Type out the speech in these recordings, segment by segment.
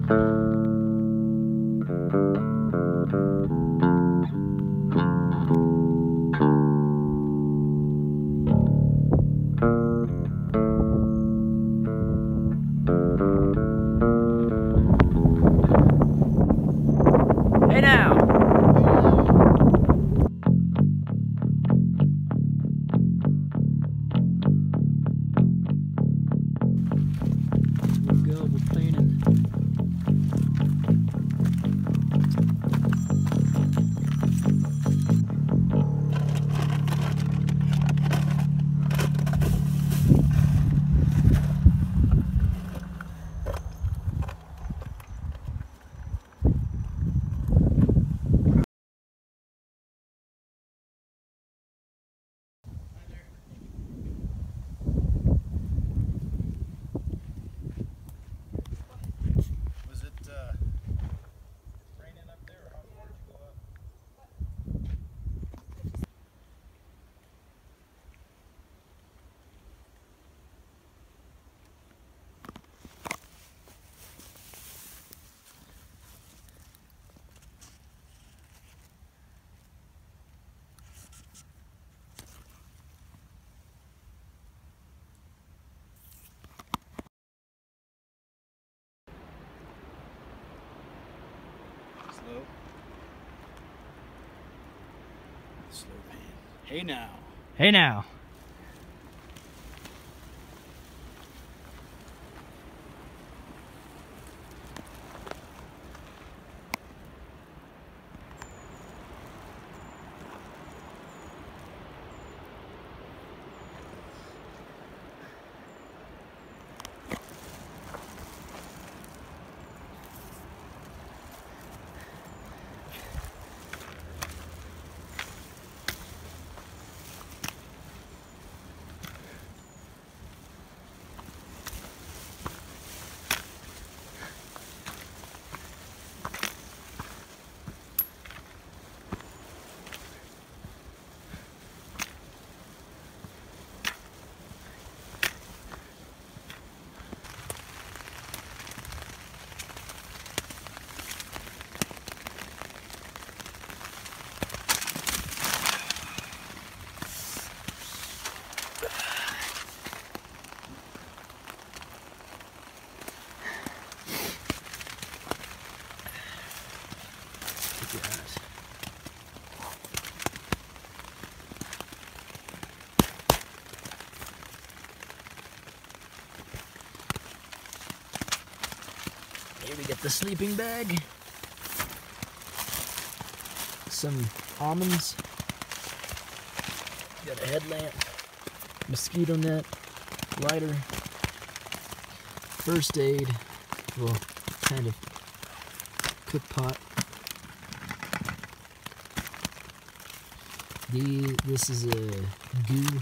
Hey now! We'll go, we're painting. Slow pan. Hey now. Hey now! Here we get the sleeping bag, some almonds, got a headlamp, mosquito net, lighter, first aid, well, kind of cook pot. This is a goo,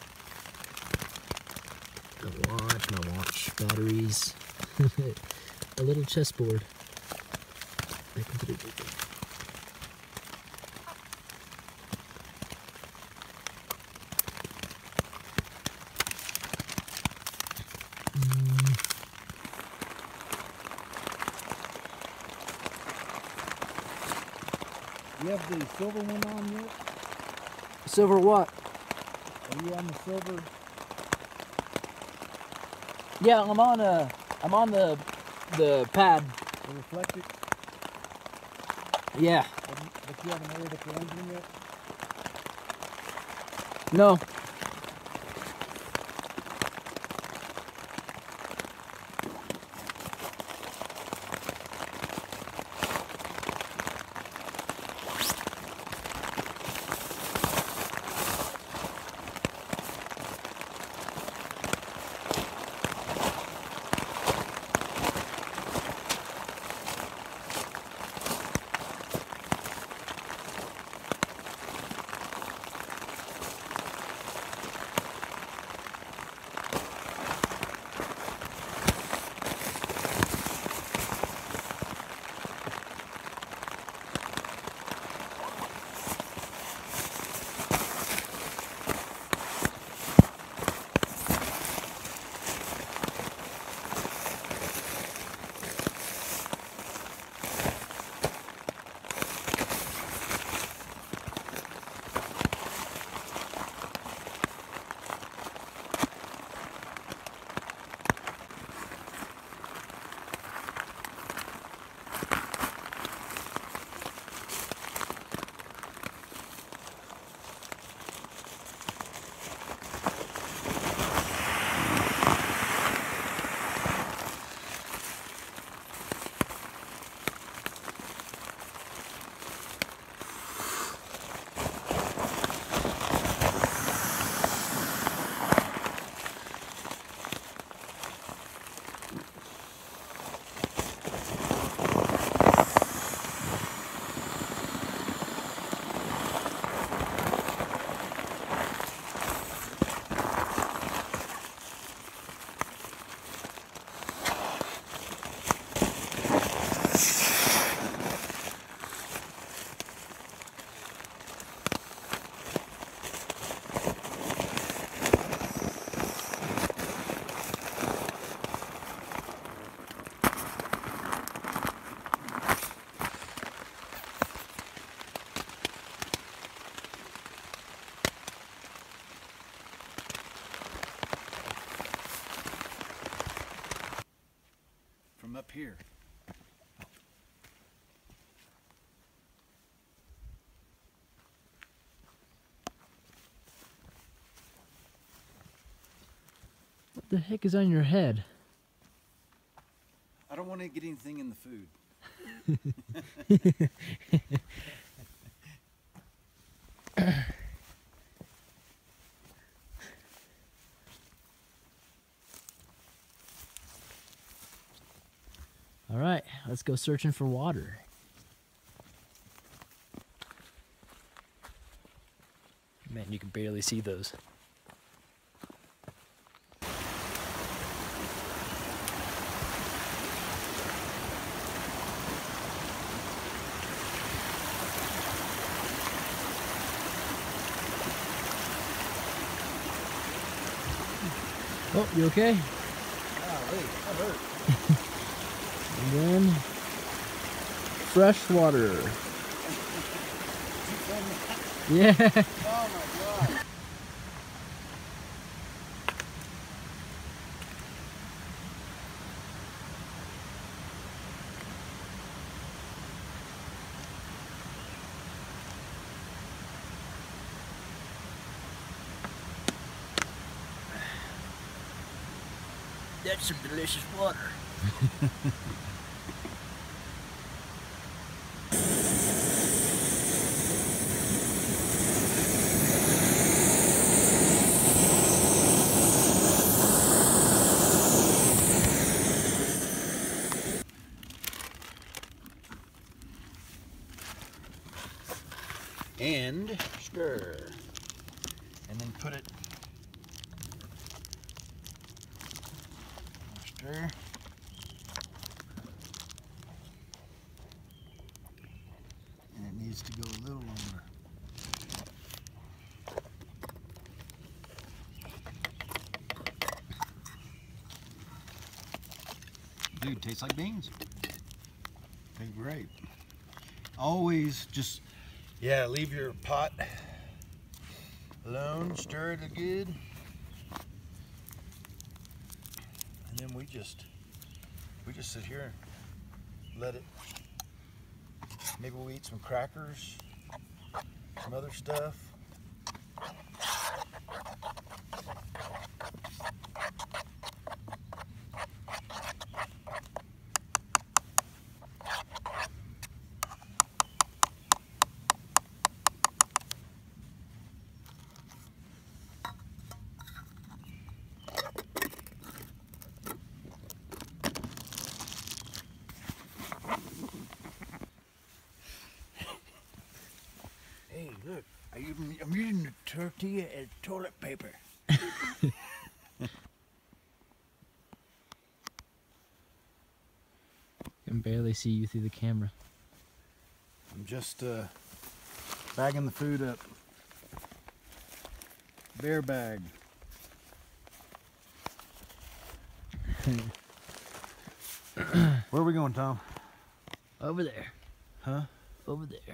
my watch, batteries. A little chessboard. Back into the group. You have the silver one on yet? Silver what? Are you on the silver? Yeah, I'm on the pad. The reflected? Yeah. But you haven't ordered the engine yet? No. here. What the heck is on your head? I don't want to get anything in the food. All right, let's go searching for water. Man, you can barely see those. Oh, you okay? Golly, that hurt. And then fresh water. Yeah. Oh my God. That's some delicious water. And stir. And then put it. Stir. And it needs to go a little longer. Dude, tastes like beans. Tastes great. Always just, yeah, leave your pot alone, stir it good. And then we just sit here and let it, maybe we'll eat some crackers, some other stuff. Hey, look, I'm using the tortilla as toilet paper. I can barely see you through the camera. I'm just bagging the food up. Bear bag. Where are we going, Tom? Over there. Huh? Over there.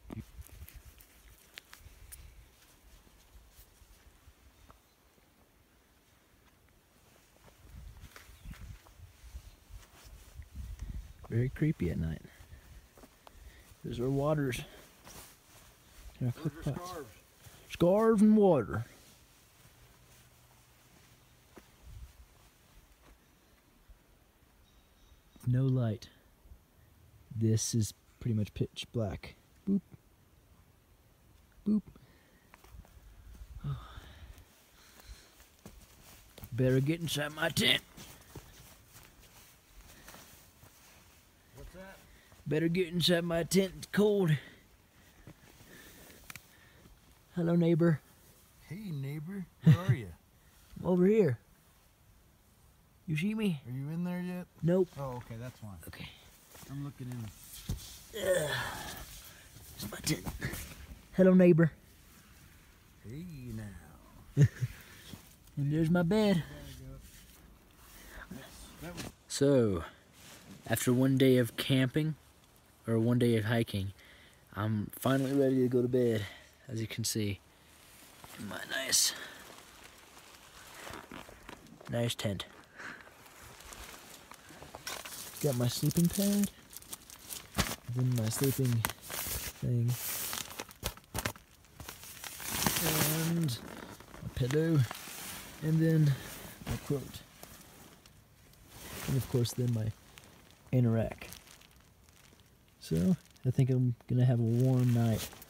Very creepy at night. There's our waters. Our cook pots. Scarves and water. No light. This is pretty much pitch black. Boop. Boop. Oh. Better get inside my tent. What's that? Better get inside my tent. It's cold. Hello, neighbor. Hey, neighbor. Where are you? I'm over here. You see me? Are you in there yet? Nope. Oh, okay, that's fine. Okay. I'm looking in. It's my tent. Hello, neighbor. Hey, now. And there's my bed. So, after one day of camping, or one day of hiking, I'm finally ready to go to bed, as you can see. In my nice tent. got my sleeping pad, then my sleeping thing, and my pillow, and then my quilt, and of course then my anorak. So I think I'm gonna have a warm night.